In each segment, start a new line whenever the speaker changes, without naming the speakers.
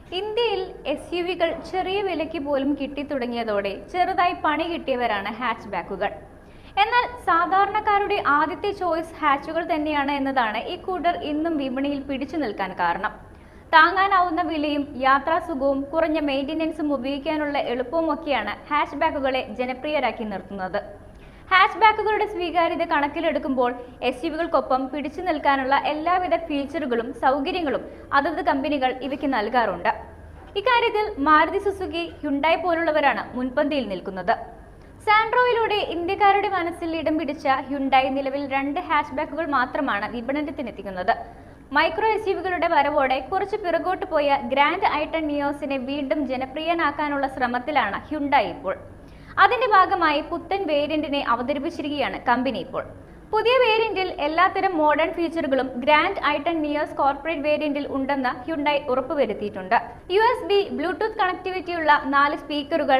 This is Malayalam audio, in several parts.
ഇന്ത്യയിൽ എസ്യുവികൾ ചെറിയ വിലയ്ക്ക് പോലും കിട്ടിത്തുടങ്ങിയതോടെ ചെറുതായി പണി കിട്ടിയവരാണ് ഹാച്ച് ബാക്കുകൾ. എന്നാൽ സാധാരണക്കാരുടെ ആദ്യത്തെ ചോയ്സ് ഹാച്ചുകൾ തന്നെയാണ് എന്നതാണ് ഈ കൂട്ടർ ഇന്നും വിപണിയിൽ പിടിച്ചു നിൽക്കാൻ കാരണം. താങ്ങാനാവുന്ന വിലയും യാത്രാസുഖവും കുറഞ്ഞ മെയിൻ്റനൻസും ഉപയോഗിക്കാനുള്ള എളുപ്പവുമൊക്കെയാണ് ഹാച്ച് ബാക്കുകളെ ജനപ്രിയരാക്കി നിർത്തുന്നത്. ഹാച്ച് ബാക്കുകളുടെ സ്വീകാര്യത കണക്കിലെടുക്കുമ്പോൾ എസ്യുവികൾക്കൊപ്പം പിടിച്ചു നിൽക്കാനുള്ള എല്ലാവിധ ഫീച്ചറുകളും സൗകര്യങ്ങളും അതത് കമ്പനികൾ ഇവയ്ക്ക് നൽകാറുണ്ട്. ഇക്കാര്യത്തിൽ മാരുതി സുസുക്കി, ഹ്യുണ്ടായി പോലുള്ളവരാണ് മുൻപന്തിയിൽ നിൽക്കുന്നത്. സാൻട്രോയിലൂടെ ഇന്ത്യക്കാരുടെ മനസ്സിൽ ഇടം പിടിച്ച ഹ്യുണ്ടായി നിലവിൽ 2 ഹാച്ച് ബാക്കുകൾ മാത്രമാണ് വിപണനത്തിനെത്തിക്കുന്നത്. മൈക്രോ എസ്യുവികളുടെ വരവോടെ കുറച്ച് പിറകോട്ട് പോയ ഗ്രാൻഡ് ഐ10 നിയോസിനെ വീണ്ടും ജനപ്രിയനാക്കാനുള്ള ശ്രമത്തിലാണ് ഹ്യുണ്ടായി ഇപ്പോൾ. അതിന്റെ ഭാഗമായി പുത്തൻ വേരിയന്റിനെ അവതരിപ്പിച്ചിരിക്കുകയാണ് കമ്പനി ഇപ്പോൾ. പുതിയ വേരിയന്റിൽ എല്ലാത്തരം മോഡേൺ ഫീച്ചറുകളും ഗ്രാൻഡ് ഐ10 നിയോസ് കോർപ്പറേറ്റ് വേരിയന്റിൽ ഉണ്ടെന്ന് ഹ്യുണ്ടായി ഉറപ്പുവരുത്തിയിട്ടുണ്ട്. USB, ബ്ലൂടൂത്ത് കണക്ടിവിറ്റിയുള്ള 4 സ്പീക്കറുകൾ,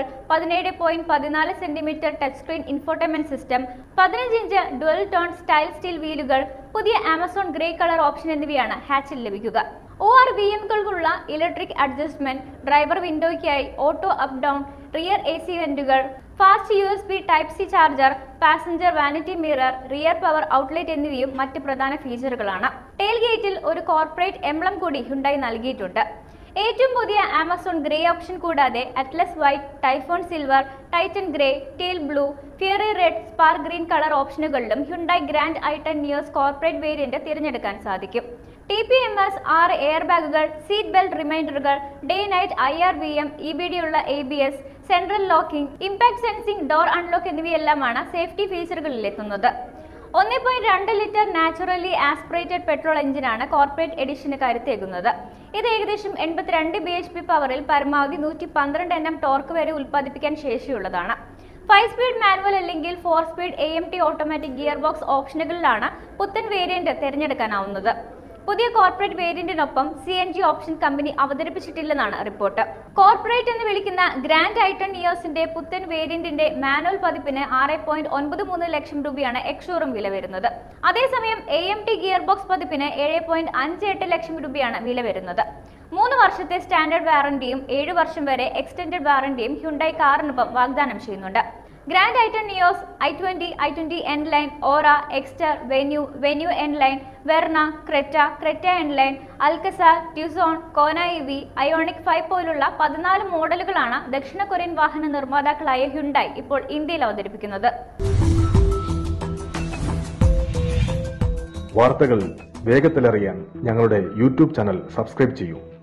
17.14 centimetre touch screen infotainment system, 15 inch dual tone style steel വീലുകൾ, പുതിയ ആമസോൺ ഗ്രേ കളർ ഓപ്ഷൻ എന്നിവയാണ് ഹാച്ചിൽ ലഭിക്കുക. ORVMകൾക്കുള്ള ഇലക്ട്രിക് അഡ്ജസ്റ്റ്മെന്റ്, ഡ്രൈവർ വിൻഡോയ്ക്കായി auto up down, rear AC വെന്റുകൾ, fast USB Type-C charger, passenger vanity mirror, rear power outlet എന്നിവയും മറ്റ് പ്രധാന ഫീച്ചറുകളാണ്. ടെയിൽ ഗേറ്റിൽ ഒരു കോർപ്പറേറ്റ് എംബ്ലം കൂടി ഹ്യുണ്ടായി നൽകിയിട്ടുണ്ട്. ഏറ്റവും പുതിയ ആമസോൺ ഗ്രേ ഓപ്ഷൻ കൂടാതെ Atlas white, typhoon silver, titan grey, teal blue, fiery red, spark green colour ഓപ്ഷനുകളിലും ഹ്യുണ്ടായി ഗ്രാൻഡ് ഐ10 നിയോസ് കോർപ്പറേറ്റ് വേരിയന്റ് തിരഞ്ഞെടുക്കാൻ സാധിക്കും. TPMS, 6 എയർ ബാഗുകൾ, സീറ്റ് ബെൽറ്റ് റിമൈൻഡറുകൾ, ഡേ നൈറ്റ് IRVM, EBD ഉള്ള ABS, central locking, impact sensing, door unlock എന്നിവയെല്ലാമാണ് സേഫ്റ്റി ഫീച്ചറുകളിൽ എത്തുന്നത്. 1.2 ലിറ്റർ നാച്ചുറലി ആസ്പിറേറ്റഡ് പെട്രോൾ എഞ്ചിനാണ് കോർപ്പറേറ്റ് എഡിഷന് കരുത്തേകുന്നത്. ഇത് ഏകദേശം 82 bhp പവറിൽ പരമാവധി 112 Nm ടോർക്ക് വരെ ഉൽപ്പാദിപ്പിക്കാൻ ശേഷിയുള്ളതാണ്. 5 സ്പീഡ് മാനുവൽ അല്ലെങ്കിൽ 4 speed AMT automatic gear box ഓപ്ഷനുകളിലാണ് പുത്തൻ വേരിയന്റ് തിരഞ്ഞെടുക്കാനാവുന്നത്. പുതിയ കോർപ്പറേറ്റ് വേരിയന്റിനൊപ്പം CNG ഓപ്ഷൻ കമ്പനി അവതരിപ്പിച്ചിട്ടില്ലെന്നാണ് റിപ്പോർട്ട്. കോർപ്പറേറ്റ് എന്ന് വിളിക്കുന്ന ഗ്രാൻഡ് ഐ10 നിയോസിന്റെ പുത്തൻ വേരിയന്റിന്റെ മാനുവൽ പതിപ്പിന് 6.93 ലക്ഷം രൂപയാണ് എക്സ്-ഷോറൂം വില വരുന്നത്. അതേസമയം AMT ഗിയർ ബോക്സ് പതിപ്പിന് 7.58 ലക്ഷം രൂപയാണ് വില വരുന്നത്. 3 വർഷത്തെ സ്റ്റാൻഡേർഡ് വാറന്റിയും 7 വർഷം വരെ എക്സ്റ്റൻഡഡ് വാറന്റിയും ഹ്യുണ്ടായി കാറിനൊപ്പം വാഗ്ദാനം ചെയ്യുന്നുണ്ട്. ഗ്രാൻഡ് ഐ10 Nios, i20, i20 N line, Aura, Exter, Venue N line, Verna, Creta N line, Alcazar, Tucson, Kona EV, Ioniq 5 പോലുള്ള 14 മോഡലുകളാണ് ദക്ഷിണ കൊറിയൻ വാഹന നിർമ്മാതാക്കളായ ഹ്യുണ്ടായി ഇപ്പോൾ ഇന്ത്യയിൽ അവതരിപ്പിക്കുന്നത്.
വാർത്തകൾ വേഗത്തിലറിയാൻ ഞങ്ങളുടെ YouTube ചാനൽ സബ്സ്ക്രൈബ് ചെയ്യൂ.